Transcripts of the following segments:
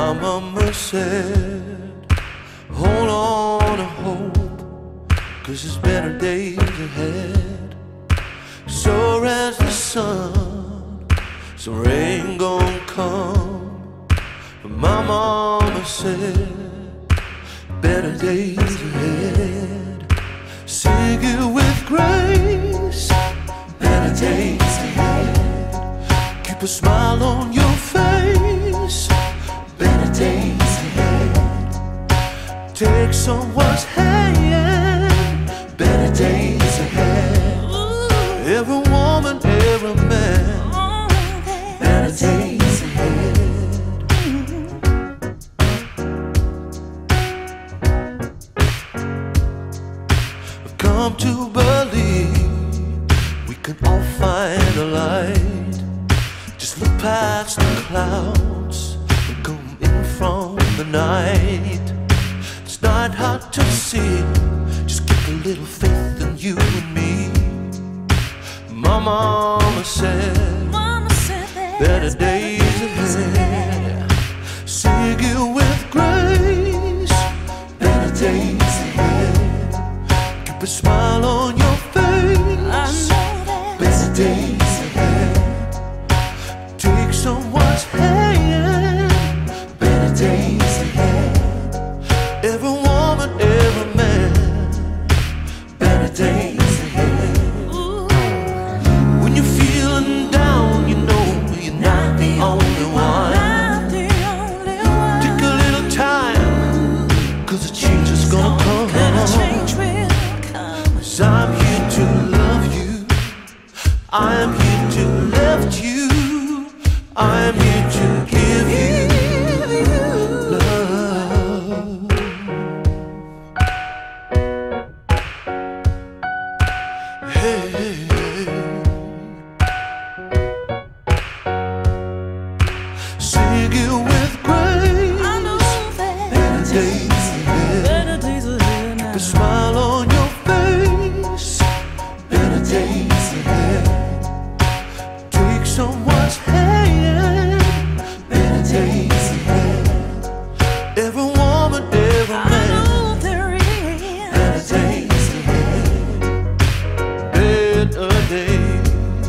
mama said, hold on to hope, 'cause there's better days ahead. So as the sun, some rain gon' come. But my mama said, better days ahead. Sing it with grace, better days ahead. Keep a smile on your face, better days ahead. Take someone's hand, better days ahead. Every woman, every man, better days ahead. I've come to believe we can all find a light. Just look past the clouds and come in from the night. It's not hard to see, just keep a little faith in you and me. My mama said, better days ahead. Sing it with grace, better days ahead. Keep a smile on your face, better days ahead. Take someone's hand, better days ahead. Every woman, every man, better days ahead. When you're feeling down, you know you're not the only one. Take a little time, 'cause the change is gonna come. 'Cause I'm here to love you, I'm here to lift you, I'm here to give you love. Hey, hey, hey. Sing it with grace, better days ahead. Keep a smile on your face, better days ahead. Take someone's hand, better days ahead. Every woman, every man, better days ahead. Better days,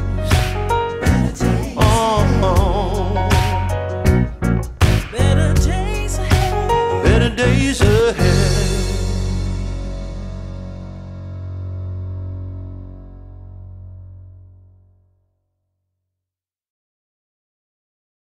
oh, oh. Better days ahead.